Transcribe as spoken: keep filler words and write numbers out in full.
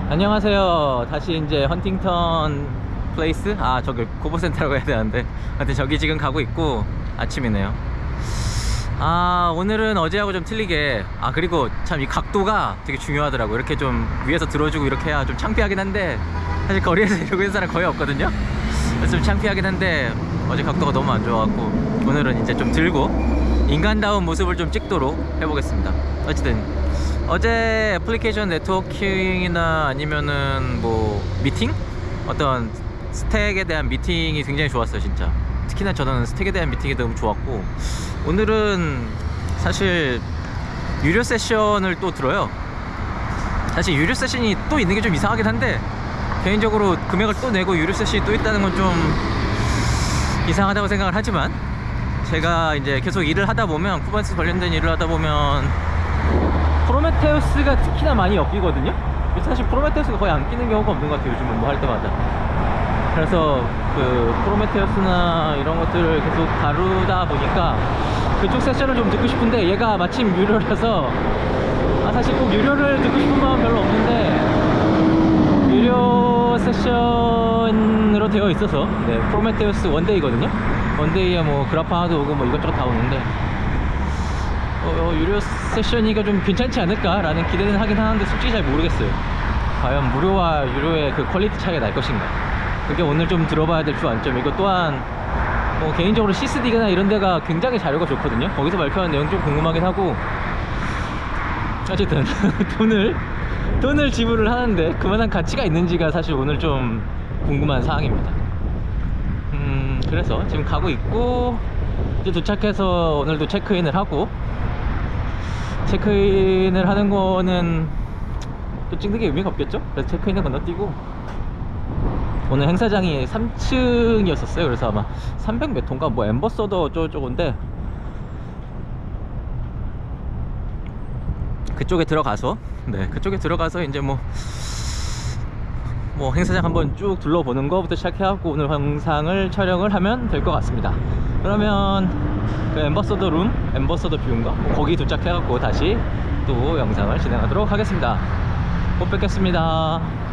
안녕하세요. 다시 이제 헌팅턴 플레이스? 아, 저기 고보센터라고 해야 되는데 하여튼 저기 지금 가고 있고 아침이네요. 아, 오늘은 어제하고 좀 틀리게, 아 그리고 참 이 각도가 되게 중요하더라고. 이렇게 좀 위에서 들어주고 이렇게 해야 좀 창피하긴 한데, 사실 거리에서 이러고 있는 사람 거의 없거든요. 그래서 좀 창피하긴 한데 어제 각도가 너무 안 좋아갖고 오늘은 이제 좀 들고 인간다운 모습을 좀 찍도록 해보겠습니다. 어쨌든 어제 애플리케이션 네트워킹이나 아니면은 뭐 미팅? 어떤 스택에 대한 미팅이 굉장히 좋았어요, 진짜. 특히나 저는 스택에 대한 미팅이 너무 좋았고, 오늘은 사실 유료 세션을 또 들어요. 사실 유료 세션이 또 있는 게 좀 이상하긴 한데, 개인적으로 금액을 또 내고 유료 세션이 또 있다는 건 좀 이상하다고 생각을 하지만, 제가 이제 계속 일을 하다 보면, 쿠버네티스 관련된 일을 하다 보면 프로메테우스가 특히나 많이 엮이거든요. 사실 프로메테우스가 거의 안 끼는 경우가 없는 것 같아요, 요즘은 뭐 할 때마다. 그래서 그 프로메테우스나 이런 것들을 계속 다루다 보니까 그쪽 세션을 좀 듣고 싶은데, 얘가 마침 유료라서, 아 사실 꼭 유료를 듣고 싶은 마음은 별로 없는데 유료 세션으로 되어 있어서, 네, 프로메테우스 원데이거든요. 원데이에 뭐 그라파도 오고 뭐 이것저것 다 오는데, 어, 유료 세션이가 좀 괜찮지 않을까 라는 기대는 하긴 하는데, 솔직히 잘 모르겠어요. 과연 무료와 유료의 그 퀄리티 차이가 날 것인가, 그게 오늘 좀 들어봐야 될 주안점이고, 또한 뭐 개인적으로 시스디나 이런 데가 굉장히 자료가 좋거든요. 거기서 발표하는 내용 좀 궁금하긴 하고, 어쨌든 돈을 돈을 지불을 하는데 그만한 가치가 있는지가 사실 오늘 좀 궁금한 사항입니다. 음 그래서 지금 가고 있고, 이제 도착해서 오늘도 체크인을 하고, 체크인을 하는 거는 또 찍는 게 의미가 없겠죠? 그래서 체크인을 건너뛰고, 오늘 행사장이 삼 층이었었어요. 그래서 아마 삼백 몇 호인가 뭐 엠버서더 어쩌고저쩌고인데, 그쪽에 들어가서, 네, 그쪽에 들어가서 이제 뭐, 뭐 행사장 한번 쭉 둘러보는 거부터 시작해갖고 오늘 영상을 촬영을 하면 될 것 같습니다. 그러면 그 엠버서더 룸, 엠버서더 뷰인가? 뭐 거기 도착해갖고 다시 또 영상을 진행하도록 하겠습니다. 곧 뵙겠습니다.